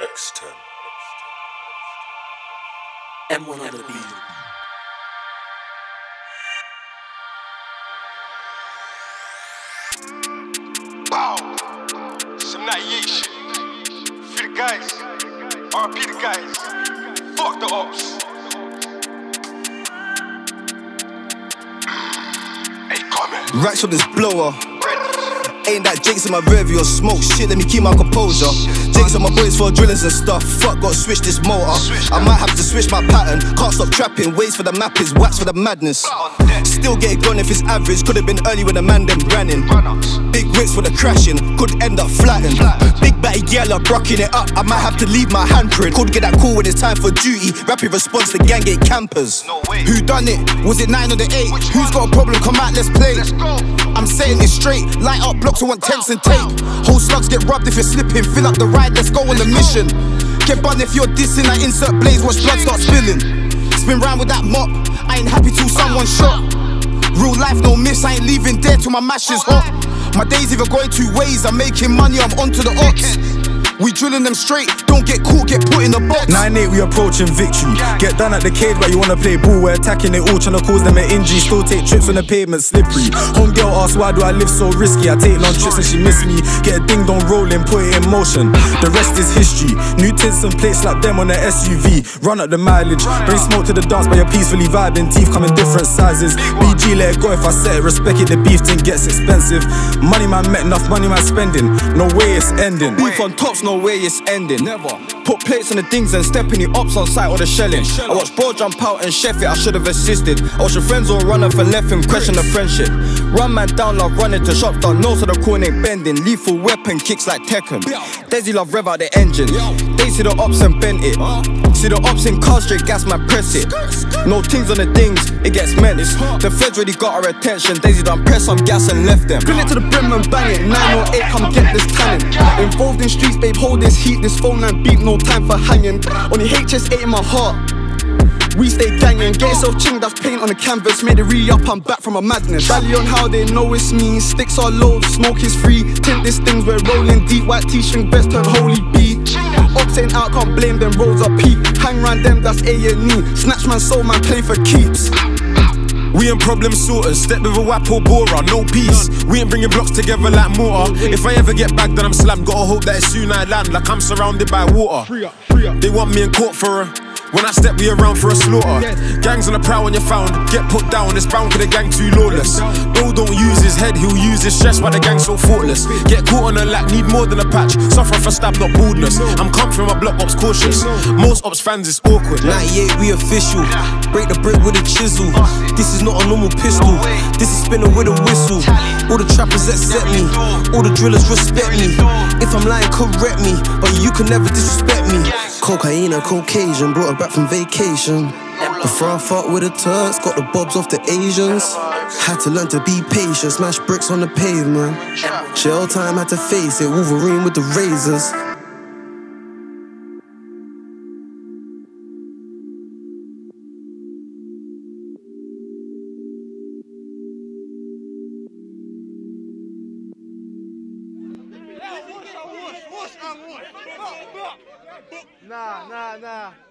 X10. M1 on the beat. Wow, some 98 shit. Free the guys, RP the guys. Fuck the ops. Hey, coming. Racks on this blower. Ain't that Jake's in my rearview or smoke shit, let me keep my composure. Jake's on my boys for drillings and stuff. Fuck, gotta switch this motor. I might have to switch my pattern. Can't stop trapping, waits for the mappers, wax for the madness. Still get it gone if it's average. Could've been early when the man them ran in. Big whips for the crashing, could end up flattened. Big batty yellow, brocking it up. I might have to leave my handprint. Could get that call when it's time for duty. Rapid response to gang gate campers. Who done it? Was it 9 or the 8? Who's got a problem? Come out, let's play. I'm saying it straight. Light up blocks, I want tents and tape. Whole slugs get rubbed if you're slipping. Fill up the ride, let's go on the mission. Get bun if you're dissing. I insert blaze, watch blood start spilling. Spin round with that mop. I ain't happy till someone's shot. Real life, no miss. I ain't leaving there till my mash is hot. My days either going two ways. I'm making money, I'm onto the odds. We drilling them straight, don't get caught, get put in the box. 9-8, we approaching victory. Get done at the cage, but you wanna play ball. We're attacking it all, trying to cause them an injury. Still take trips on the pavement, slippery. Homegirl asks, why do I live so risky? I take long trips and she miss me. Get a ding dong rolling, put it in motion. The rest is history. New tints and plates, slap them on the SUV. Run up the mileage, bring smoke to the dance, but you're peacefully vibing. Teeth come in different sizes. BG, let it go if I set it. Respect it, the beef thing gets expensive. Money man met enough, money man spending. No way it's ending. Beef on tops, no way it's ending. Never. Put plates on the things and step in the ops on site or the shelling. I watch bro jump out and chef it, I should've assisted. I watch your friends all run up and left him, question the friendship. Run man down, love running to shops down, nose of the corner ain't bending. Lethal weapon kicks like Tekken. Desi love rev out the engine. They see the ops and bent it. See the ops in cars straight gas man press it. No things on the things, it gets meant. The feds already got our attention. Daisy done press some gas and left them. Fill it to the brim and bang it. 908, come get this talent. Involved in streets, babe, hold this heat. This phone line beat, no time for hanging. Only HS8 in my heart. We stay ganging, get yourself chinged, that's paint on the canvas. Made it re-up, I'm back from a madness. Rally on how they know it's me. Sticks are low, smoke is free. Tint this things, we're rolling deep. White t-string best turn holy beat. Ops ain't out, can't blame them, rolls are peak. Hang round them, that's A&E. Snatch man, soul man, play for keeps. We ain't problem sorters, step with a whap or borer, no peace. We ain't bringing blocks together like mortar. If I ever get back then I'm slammed, gotta hope that it's soon I land, like I'm surrounded by water. They want me in court for her. When I step, we around for a slaughter. Gangs on the prowl when you're found. Get put down, it's bound to the gang too lawless. Bro don't use his head, he'll use his stress. Why the gang so thoughtless? Get caught on a lack, need more than a patch. Suffering for stab, not baldness. I'm come from my block ops cautious. Most ops fans is awkward. 98, we official. Break the brick with a chisel. This is not a normal pistol. This is spinning with a whistle. All the trappers accept me. All the drillers respect me. If I'm lying, correct me. But you can never disrespect me. Cocaine and Caucasian, brought her back from vacation. Before I fought with the Turks, got the bobs off the Asians. Had to learn to be patient, smash bricks on the pavement. Jail time, had to face it, Wolverine with the razors. Nah.